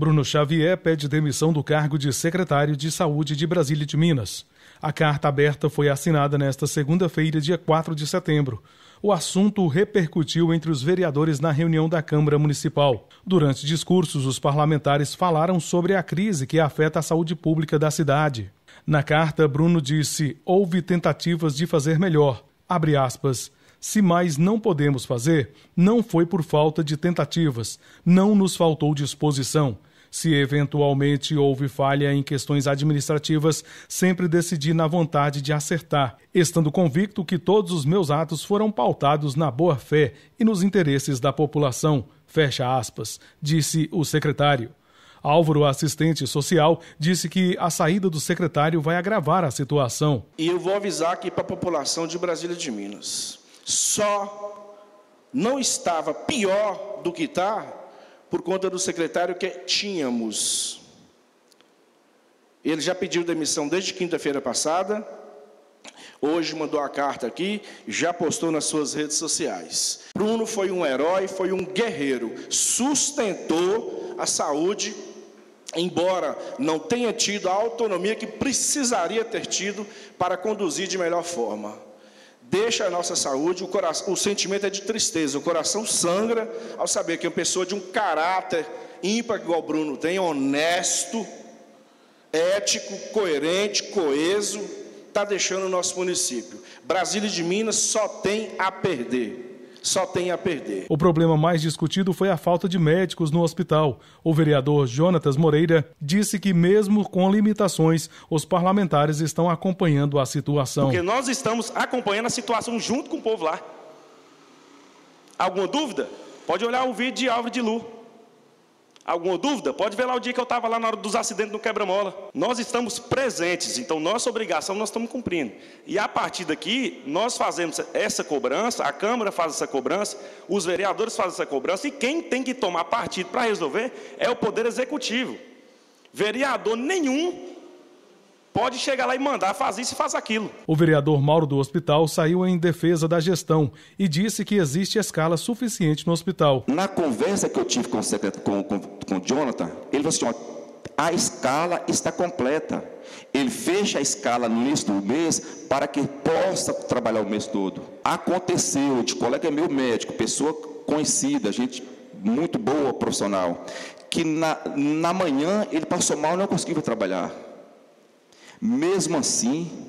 Bruno Xavier pede demissão do cargo de secretário de Saúde de Brasília de Minas. A carta aberta foi assinada nesta segunda-feira, dia 4 de setembro. O assunto repercutiu entre os vereadores na reunião da Câmara Municipal. Durante discursos, os parlamentares falaram sobre a crise que afeta a saúde pública da cidade. Na carta, Bruno disse: houve tentativas de fazer melhor. Abre aspas. Se mais não podemos fazer, não foi por falta de tentativas, não nos faltou disposição. Se eventualmente houve falha em questões administrativas, sempre decidi na vontade de acertar, estando convicto que todos os meus atos foram pautados na boa-fé e nos interesses da população, fecha aspas, disse o secretário. Álvaro, assistente social, disse que a saída do secretário vai agravar a situação. E eu vou avisar aqui para a população de Brasília de Minas. Só não estava pior do que está por conta do secretário que tínhamos. Ele já pediu demissão desde quinta-feira passada, hoje mandou a carta aqui, já postou nas suas redes sociais. Bruno foi um herói, foi um guerreiro, sustentou a saúde, embora não tenha tido a autonomia que precisaria ter tido para conduzir de melhor forma. Deixa a nossa saúde, o sentimento é de tristeza, o coração sangra ao saber que uma pessoa de um caráter ímpar, igual o Bruno tem, honesto, ético, coerente, coeso, está deixando o nosso município. Brasília de Minas só tem a perder. Só tem a perder. O problema mais discutido foi a falta de médicos no hospital. O vereador Jonatas Moreira disse que, mesmo com limitações, os parlamentares estão acompanhando a situação. Porque nós estamos acompanhando a situação junto com o povo lá. Alguma dúvida? Pode olhar o vídeo de Álvaro de Lu. Alguma dúvida? Pode ver lá o dia que eu estava lá na hora dos acidentes no quebra-mola. Nós estamos presentes, então nossa obrigação nós estamos cumprindo. E a partir daqui, nós fazemos essa cobrança, a Câmara faz essa cobrança, os vereadores fazem essa cobrança, e quem tem que tomar partido para resolver é o Poder Executivo. Vereador nenhum pode chegar lá e mandar, faz isso e faz aquilo. O vereador Mauro do Hospital saiu em defesa da gestão e disse que existe escala suficiente no hospital. Na conversa que eu tive com o Jonathan, ele falou assim, a escala está completa. Ele fecha a escala no início do mês para que possa trabalhar o mês todo. Aconteceu de colega meu médico, pessoa conhecida, gente muito boa, profissional, que na manhã ele passou mal e não conseguiu trabalhar. Mesmo assim,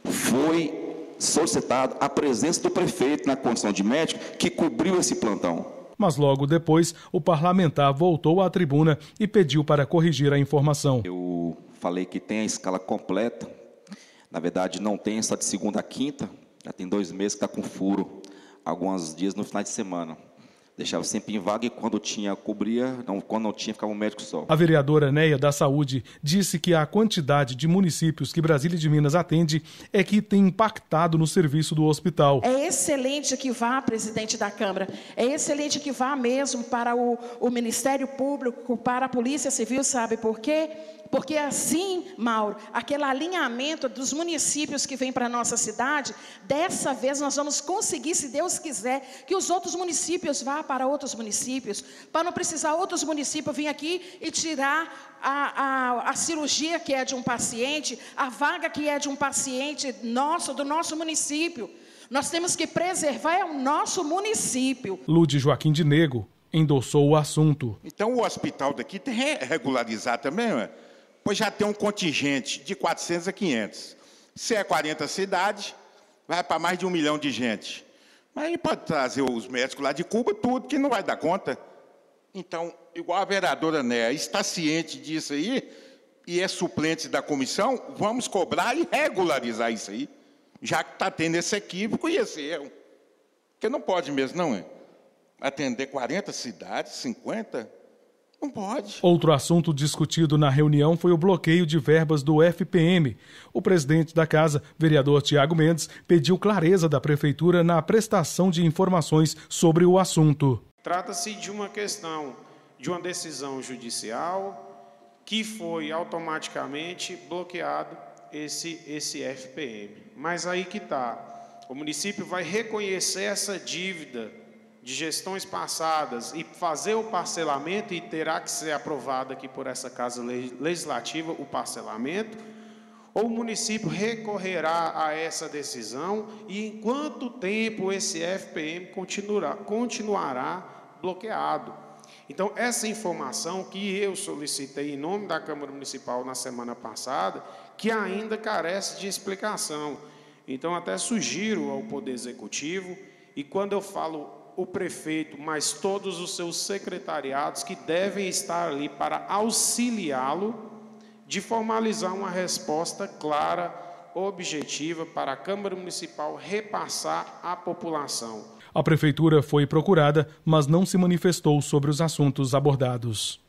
foi solicitado a presença do prefeito na condição de médico que cobriu esse plantão. Mas logo depois, o parlamentar voltou à tribuna e pediu para corrigir a informação. Eu falei que tem a escala completa. Na verdade, não tem, só de segunda a quinta. Já tem 2 meses que está com furo. Alguns dias no final de semana. Deixava sempre em vaga e quando tinha, cobria, quando não tinha, ficava um médico só. A vereadora Neia da Saúde disse que a quantidade de municípios que Brasília de Minas atende é que tem impactado no serviço do hospital. É excelente que vá, presidente da Câmara, é excelente que vá mesmo para o Ministério Público, para a Polícia Civil, sabe por quê? Porque assim, Mauro, aquele alinhamento dos municípios que vem para a nossa cidade, dessa vez nós vamos conseguir, se Deus quiser, que os outros municípios vá para outros municípios, para não precisar outros municípios vir aqui e tirar a cirurgia que é de um paciente, a vaga que é de um paciente nosso, do nosso município. Nós temos que preservar o nosso município. Lude Joaquim de Nego endossou o assunto. Então o hospital daqui tem que regularizar também, ué? Pois já tem um contingente de 400 a 500. Se é 40 cidades, vai para mais de 1 milhão de gente. Mas aí pode trazer os médicos lá de Cuba, tudo, que não vai dar conta. Então, igual a vereadora Néa está ciente disso aí, e é suplente da comissão, vamos cobrar e regularizar isso aí. Já que está tendo esse equívoco e esse erro. Porque não pode mesmo, não é? Atender 40 cidades, 50... Não pode. Outro assunto discutido na reunião foi o bloqueio de verbas do FPM. O presidente da casa, vereador Tiago Mendes, pediu clareza da prefeitura na prestação de informações sobre o assunto. Trata-se de uma questão de uma decisão judicial que foi automaticamente bloqueado esse FPM. Mas aí que está. O município vai reconhecer essa dívida de gestões passadas e fazer o parcelamento, e terá que ser aprovado aqui por essa Casa Legislativa o parcelamento, ou o município recorrerá a essa decisão e em quanto tempo esse FPM continuará bloqueado. Então, essa informação que eu solicitei em nome da Câmara Municipal na semana passada, que ainda carece de explicação. Então, até sugiro ao Poder Executivo, e quando eu falo o prefeito, mas todos os seus secretariados que devem estar ali para auxiliá-lo, de formalizar uma resposta clara, objetiva, para a Câmara Municipal repassar à população. A prefeitura foi procurada, mas não se manifestou sobre os assuntos abordados.